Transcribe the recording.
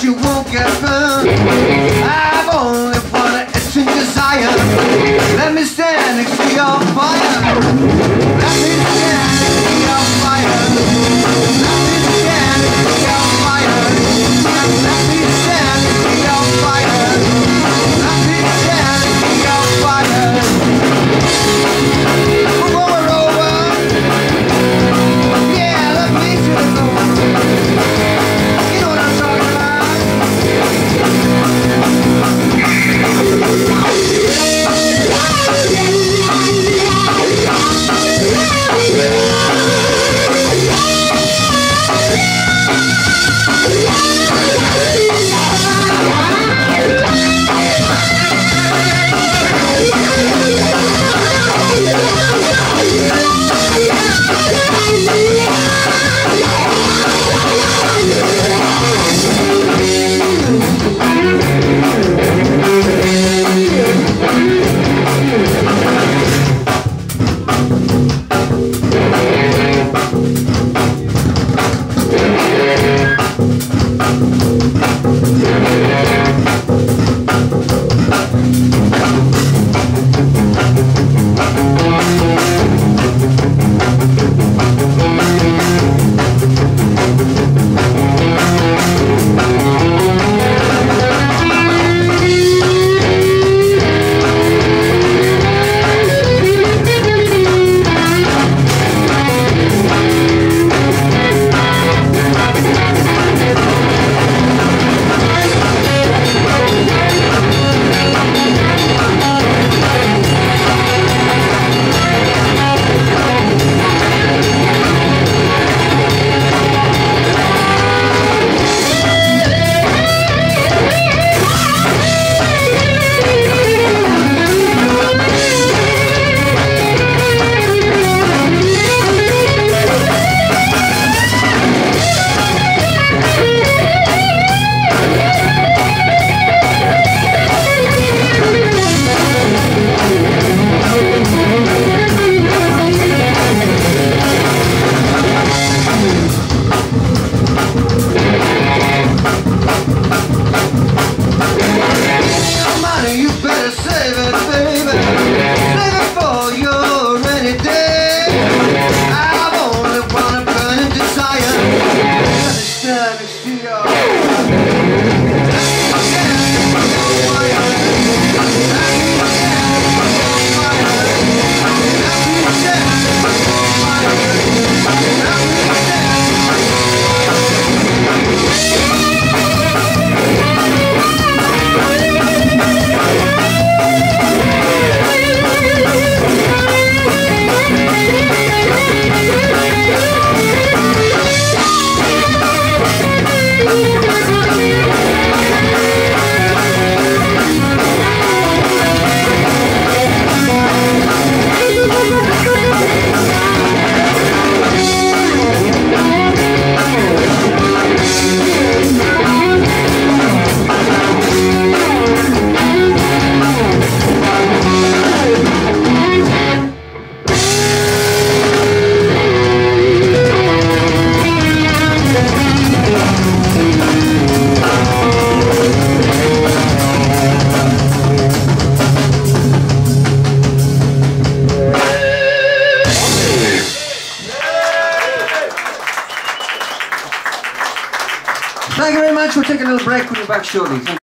but you won't get burned. I've only one itching desire. Let me stand next to your fire. Let me stand next to your fire. Let me stand next to your fire. Let me stand next to your fire. Let me stand next to your fire. Roll over. Yeah, let me take over. You know what I'm talking about. Thank you very much. We'll take a little break. We'll be back shortly.